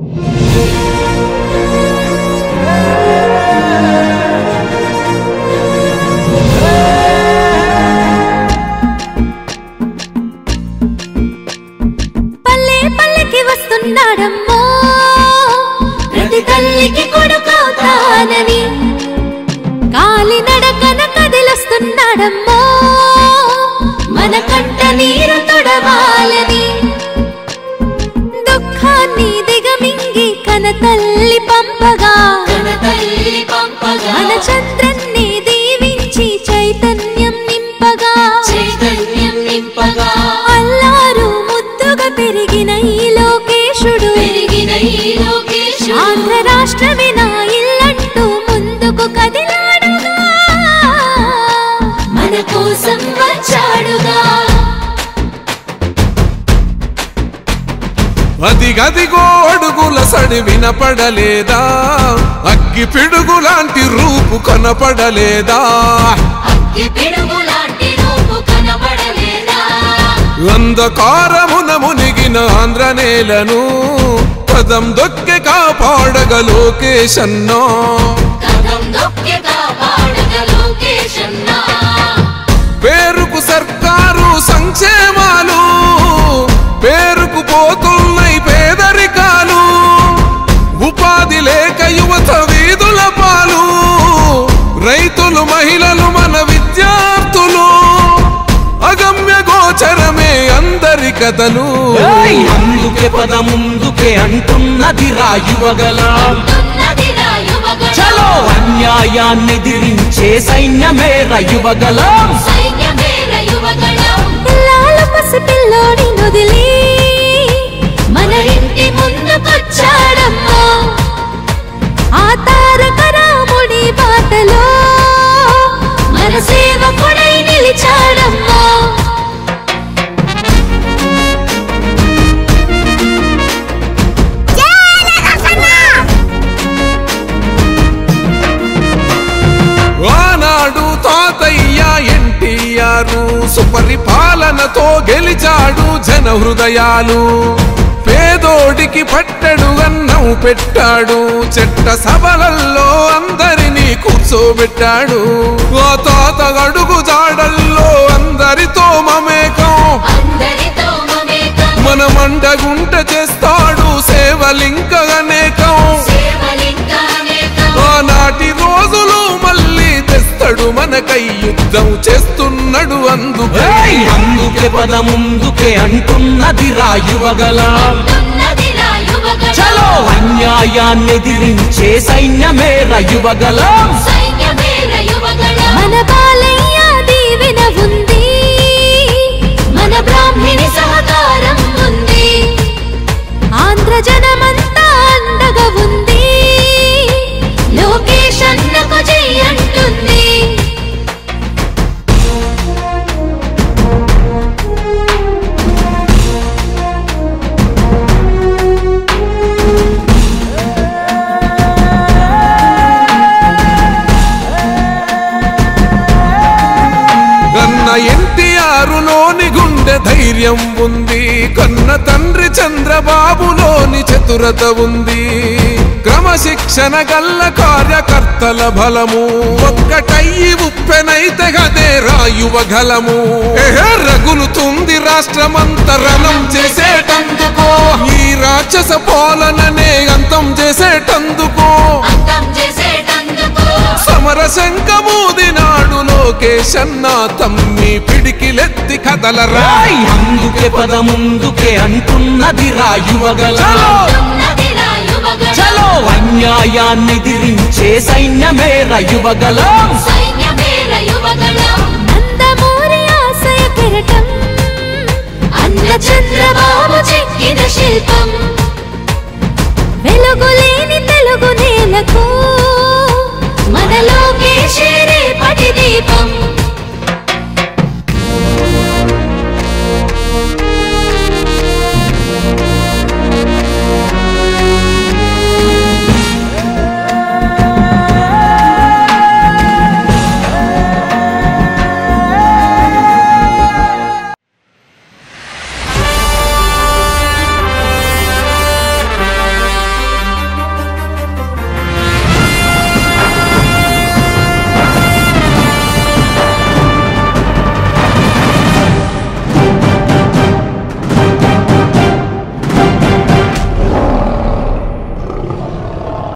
పల్లె పల్లెకి వస్తున్నాడమ్మో ప్రతి తల్లికి కొడుకవుతానని కాలి నడకన కదిలొస్తున్నాడమ్మో మన కంట నీరు తొడవాలని దుఃఖాన్ని దిగమింగి కనతల్లి పంపగా మన చంద్రన్ని దీవించి చైతన్యం నింపగా అల్లారు ముద్దుగా పెరిగిన ఈ లోకేశుడు ఆంధ్ర రాష్ట్రమే నా ఇల్లంటూ ముందుకు కదిలాడుగా మన కోసం వచ్చాడుగా అదిగదిగో అడుగుల సడి వినపడలేదా అగ్గి పిడుగులాంటి రూపు కనపడలేదా అంధకారమున మునిగిన ఆంధ్ర నేలను పదం దొక్కి కాపాడగ లోకేశన్నా పేరుకు సర్కారు సంక్షేమాలు పేరుకు పోతున్నాయి పేదరికాలు ఉపాధి లేక యువత వీధుల పాలు రైతులు మహిళలు మన విద్యార్థులు అగమ్య గోచరమే అందరి కథలు అందుకే పద ముందుకే అంటున్నది రాయువగలం చలో అన్యాయాన్ని దిరించే సైన్యమే రయువగలం లాలు పసిపిల్లోడి నొదిలి మన ఇంటి ముందుకొచ్చాడమ్మా ఆ తారక రాముడి బాటలో మన సేవకుడై నిలిచాడమ్మా ఆనాడు తాతయ్య ఎన్టీఆర్ సుపరిపాలనతో గెలిచాడు జన హృదయాలు పేదోడికి పట్టెడు అన్నం పెట్టాడు చెట్ట సభలల్లో అందరినీ కూర్చోబెట్టాడు ఆ తాత అడుగు జాడల్లో అందరితో మమేకం మన మండగుంట చేస్తాడు సేవలింక అనేకం ఆనాటి రోజులు మళ్ళీ తెస్తాడు మనకై యుద్ధం చేస్తున్నాడు అందుకే పద ముందుకే అంటున్నది రాయువగలం చలో అన్యాయాన్ని దిరించే సైన్యమే రయువగలం మన బాలయ్య దీవెన ఉంది మన బ్రాహ్మణి సహకారం ఉంది ఆంధ్ర జనమంతా అండగా ఉంది లోకేష్ అన్నకు జై అంటుంది ఎన్టీఆర్లోని గుండె ధైర్యం ఉంది కన్న తండ్రి చంద్రబాబులోని చతురత ఉంది క్రమశిక్షణ గల్ల కార్యకర్తల బలము ఒక్కటయ్యి ఉప్పెనైతే గదే రాయువగలము రగులుతుంది రాష్ట్రమంతరణం చేసేటందుకో ఈ రాక్షస పాలననే అంతం చేసేటందుకో సమర శంఖమూదినాడు లోకేశన్న తమ్మి పిడికిలెత్తి కదలరా అందుకే పద ముందుకే అంటున్నది రాయువగలం చలో అన్యాయాన్ని దిరించే సైన్యమే రయువగలం నందమూరి ఆశయ కిరటం అన్న చంద్రబాబు చెక్కిన శిల్పం వెలుగులేని తెలుగు నేలకు